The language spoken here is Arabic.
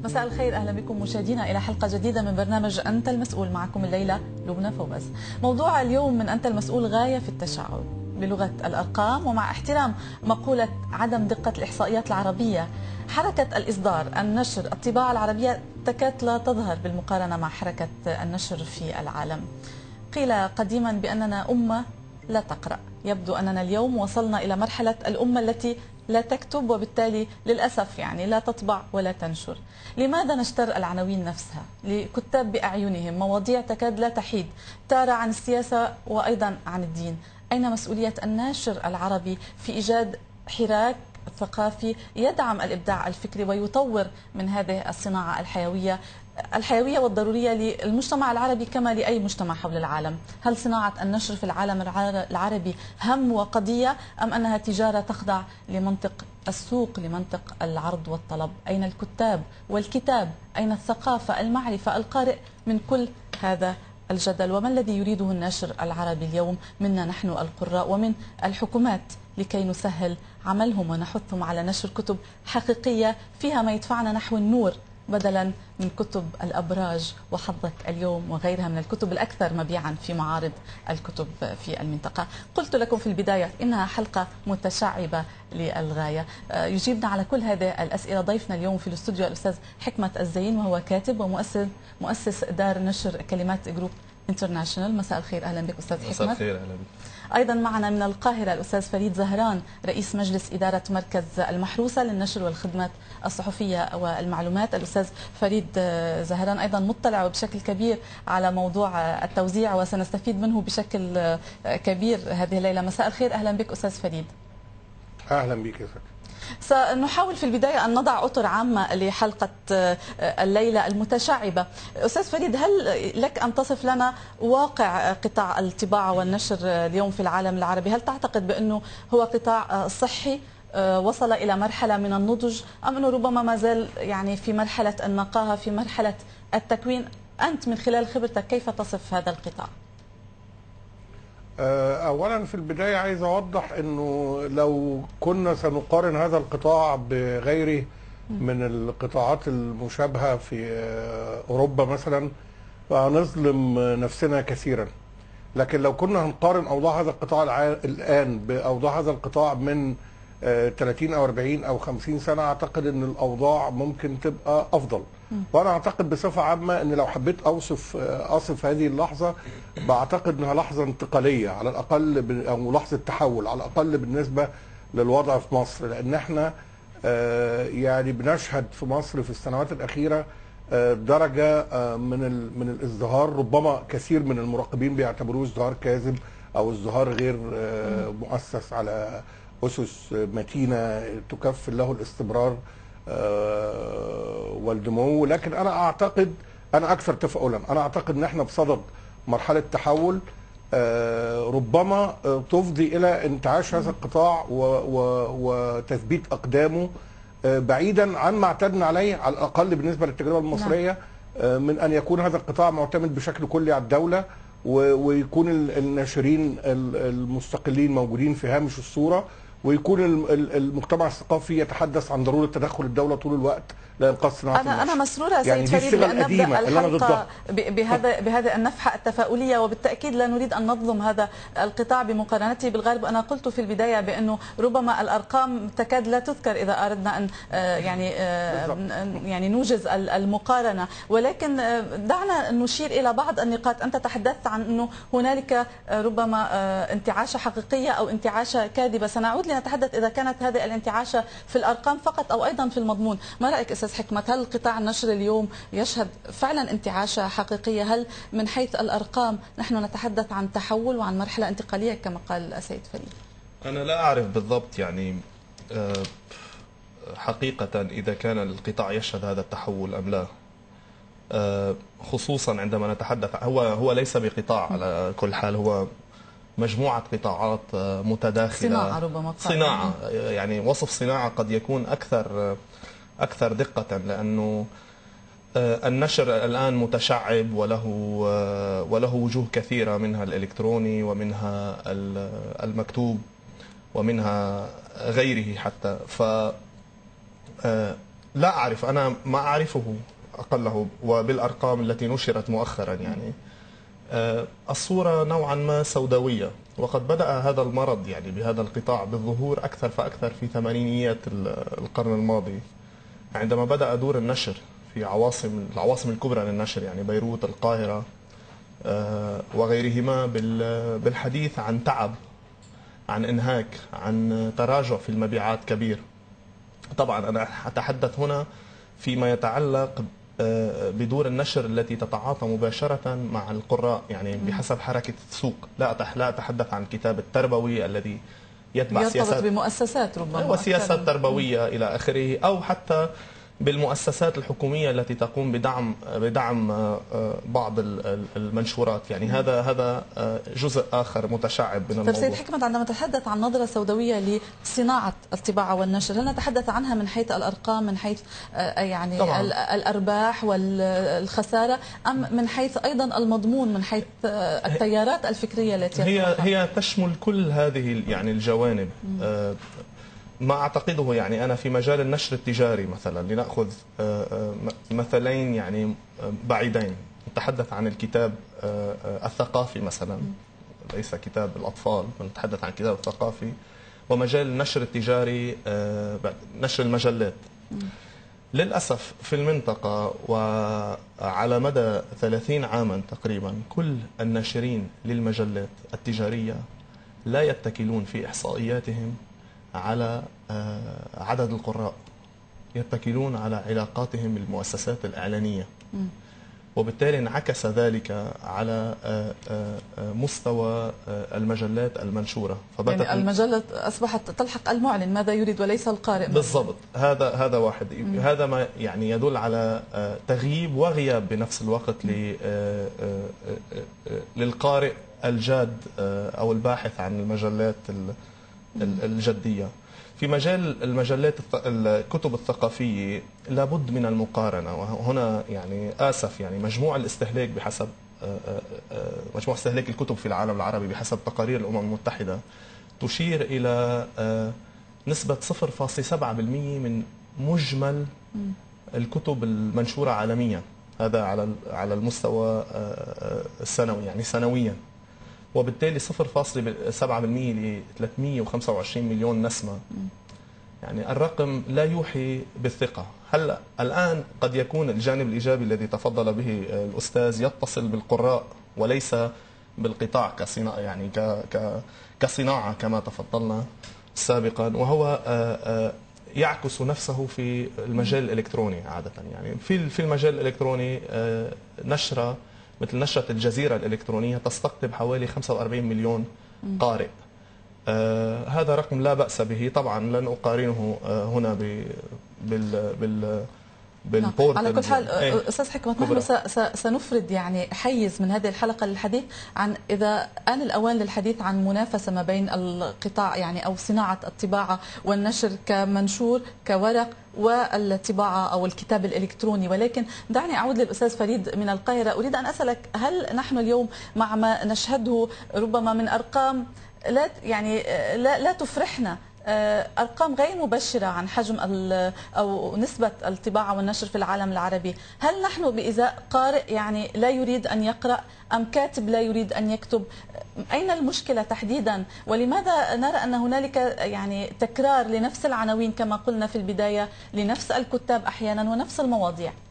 مساء الخير، أهلا بكم مشاهدينا إلى حلقة جديدة من برنامج أنت المسؤول. معكم الليلة لبنى فوبس. موضوع اليوم من أنت المسؤول غاية في التشعب بلغة الأرقام، ومع احترام مقولة عدم دقة الإحصائيات العربية. حركة الإصدار، النشر، الطباعة العربية تكاد لا تظهر بالمقارنة مع حركة النشر في العالم. قيل قديما بأننا أمة لا تقرأ. يبدو أننا اليوم وصلنا إلى مرحلة الأمة التي لا تكتب، وبالتالي للأسف لا تطبع ولا تنشر. لماذا نشتر العناوين نفسها لكتاب بأعينهم مواضيع تكاد لا تحيد، تارة عن السياسة وأيضا عن الدين؟ أين مسؤولية الناشر العربي في إيجاد حراك ثقافي يدعم الإبداع الفكري ويطور من هذه الصناعة الحيوية والضرورية للمجتمع العربي كما لأي مجتمع حول العالم؟ هل صناعة النشر في العالم العربي هم وقضية، أم أنها تجارة تخضع لمنطق السوق، لمنطق العرض والطلب؟ أين الكتاب والكتاب؟ أين الثقافة، المعرفة، القارئ من كل هذا الجدل؟ وما الذي يريده الناشر العربي اليوم منا نحن القراء ومن الحكومات لكي نسهل عملهم ونحثهم على نشر كتب حقيقية فيها ما يدفعنا نحو النور، بدلا من كتب الأبراج وحظك اليوم وغيرها من الكتب الأكثر مبيعا في معارض الكتب في المنطقة؟ قلت لكم في البداية إنها حلقة متشعبة للغاية. يجيبنا على كل هذه الأسئلة ضيفنا اليوم في الاستوديو الأستاذ حكمة الزين، وهو كاتب ومؤسس دار نشر كلمات جروب انترناشونال. مساء الخير، أهلا بك أستاذ حكمة. مساء الخير، أهلا بك. أيضا معنا من القاهرة الأستاذ فريد زهران، رئيس مجلس إدارة مركز المحروسة للنشر والخدمات الصحفية والمعلومات. الأستاذ فريد زهران أيضا مطلع بشكل كبير على موضوع التوزيع وسنستفيد منه بشكل كبير هذه الليلة. مساء الخير، أهلا بك أستاذ فريد. أهلا بك يا فندم. سنحاول في البداية أن نضع أطر عامة لحلقة الليلة المتشعبة. أستاذ فريد، هل لك أن تصف لنا واقع قطاع الطباعة والنشر اليوم في العالم العربي؟ هل تعتقد بأنه هو قطاع صحي وصل إلى مرحلة من النضج، أم أنه ربما ما زال في مرحلة النقاهة، في مرحلة التكوين؟ أنت من خلال خبرتك كيف تصف هذا القطاع؟ أولا في البداية عايز أوضح أنه لو كنا سنقارن هذا القطاع بغيره من القطاعات المشابهة في أوروبا مثلا فنظلم نفسنا كثيرا. لكن لو كنا هنقارن أوضاع هذا القطاع الآن بأوضاع هذا القطاع من 30 أو 40 أو 50 سنة، أعتقد أن الأوضاع ممكن تبقى أفضل. وأنا أعتقد بصفة عامة أن لو حبيت أصف هذه اللحظة، بعتقد أنها لحظة انتقالية على الأقل، أو لحظة تحول على الأقل بالنسبة للوضع في مصر، لأن احنا بنشهد في مصر في السنوات الأخيرة درجة من الازدهار، ربما كثير من المراقبين بيعتبروه ازدهار كاذب أو ازدهار غير مؤسس على أسس متينة تكفل له الاستمرار والنمو. لكن أنا أكثر تفاؤلا، أنا أعتقد أن احنا بصدد مرحلة تحول ربما تفضي إلى انتعاش هذا القطاع وتثبيت أقدامه بعيدا عن ما اعتدنا عليه، على الأقل بالنسبة للتجربة المصرية، من أن يكون هذا القطاع معتمد بشكل كلي على الدولة، ويكون الناشرين المستقلين موجودين في هامش الصورة، ويكون المجتمع الثقافي يتحدث عن ضرورة تدخل الدولة طول الوقت لإنقاذ صناعة النشر. أنا مسرورة سيد فريد بأن نبدأ الحلقة بهذه النفحة التفاؤلية، وبالتأكيد لا نريد أن نظلم هذا القطاع بمقارنته بالغرب. أنا قلت في البداية بأنه ربما الأرقام تكاد لا تذكر إذا أردنا أن نوجز المقارنة، ولكن دعنا نشير إلى بعض النقاط. أنت تحدثت عن أنه هنالك ربما انتعاشة حقيقية أو انتعاشة كاذبة. سنعود لنتحدث إذا كانت هذه الانتعاشة في الأرقام فقط أو أيضا في المضمون. ما رأيك أستاذ حكمة؟ هل قطاع النشر اليوم يشهد فعلا انتعاشة حقيقية؟ هل من حيث الأرقام نحن نتحدث عن تحول وعن مرحلة انتقالية كما قال السيد فريد؟ أنا لا أعرف بالضبط حقيقة إذا كان القطاع يشهد هذا التحول أم لا، خصوصا عندما نتحدث هو ليس بقطاع، على كل حال هو مجموعة قطاعات متداخلة، صناعة ربما صناعة، وصف صناعة قد يكون أكثر دقة، لأنه النشر الآن متشعب وله وجوه كثيرة، منها الإلكتروني ومنها المكتوب ومنها غيره حتى. لا أعرف، أنا ما أعرفه أقله، وبالأرقام التي نشرت مؤخرا يعني الصورة نوعا ما سوداوية. وقد بدأ هذا المرض يعني بهذا القطاع بالظهور أكثر فأكثر في ثمانينيات القرن الماضي، عندما بدأ دور النشر في العواصم الكبرى للنشر، يعني بيروت، القاهرة وغيرهما، بالحديث عن تعب، عن انهاك، عن تراجع في المبيعات كبير. طبعا أنا أتحدث هنا فيما يتعلق بدور النشر التي تتعاطى مباشرة مع القراء، يعني بحسب حركة السوق. لا أتحدث عن الكتاب التربوي الذي يتبع سياسات بمؤسسات ربما وسياسات تربوية إلى آخره، أو حتى بالمؤسسات الحكومية التي تقوم بدعم بعض المنشورات. يعني هذا جزء آخر متشعب من الموضوع. سيد حكمت، عندما نتحدث عن نظرة سوداوية لصناعة الطباعة والنشر، هل نتحدث عنها من حيث الأرقام، من حيث يعني طبعاً الأرباح والخسارة، أم من حيث أيضا المضمون، من حيث التيارات الفكرية التي هي تشمل كل هذه يعني الجوانب. ما أعتقده يعني أنا في مجال النشر التجاري مثلا، لنأخذ مثلين يعني بعيدين. نتحدث عن الكتاب الثقافي مثلا، ليس كتاب الأطفال، نتحدث عن الكتاب الثقافي، ومجال النشر التجاري نشر المجلات. للأسف في المنطقة وعلى مدى 30 عاما تقريبا، كل الناشرين للمجلات التجارية لا يتكلون في إحصائياتهم على عدد القراء، يتكلون على علاقاتهم بالمؤسسات الإعلانية، وبالتالي انعكس ذلك على مستوى المجلات المنشورة. يعني المجلة أصبحت تلحق المعلن ماذا يريد وليس القارئ. بالضبط، هذا واحد. هذا ما يعني يدل على تغييب وغياب بنفس الوقت للقارئ الجاد أو الباحث عن المجلات الجدية. في مجال الكتب الثقافية لابد من المقارنة، وهنا يعني آسف يعني مجموع الاستهلاك بحسب مجموع استهلاك الكتب في العالم العربي بحسب تقارير الأمم المتحدة تشير إلى نسبة 0.7% من مجمل الكتب المنشورة عالميا، هذا على المستوى السنوي يعني سنويا، وبالتالي 0.7% ل 325 مليون نسمة. يعني الرقم لا يوحي بالثقة. هلا الآن قد يكون الجانب الإيجابي الذي تفضل به الأستاذ يتصل بالقراء وليس بالقطاع كصناعة، يعني كصناعة كما تفضلنا سابقا، وهو يعكس نفسه في المجال الإلكتروني عادة. يعني في المجال الإلكتروني نشرة مثل نشرة الجزيرة الإلكترونية تستقطب حوالي 45 مليون قارئ. هذا رقم لا بأس به. طبعا لن أقارنه هنا بالبورتال. على كل حال أستاذ حكمت، نحن سنفرد يعني حيز من هذه الحلقة للحديث عن إذا آن الأوان للحديث عن منافسة ما بين القطاع يعني أو صناعة الطباعة والنشر كمنشور كورق والطباعة أو الكتاب الإلكتروني. ولكن دعني أعود للأستاذ فريد من القاهرة. أريد أن أسألك، هل نحن اليوم مع ما نشهده ربما من أرقام لا تفرحنا، أرقام غير مبشرة عن حجم أو نسبة الطباعة والنشر في العالم العربي، هل نحن بإزاء قارئ يعني لا يريد أن يقرأ، أم كاتب لا يريد أن يكتب؟ أين المشكلة تحديدا؟ ولماذا نرى أن هنالك يعني تكرار لنفس العناوين كما قلنا في البداية، لنفس الكتاب أحيانا ونفس المواضيع؟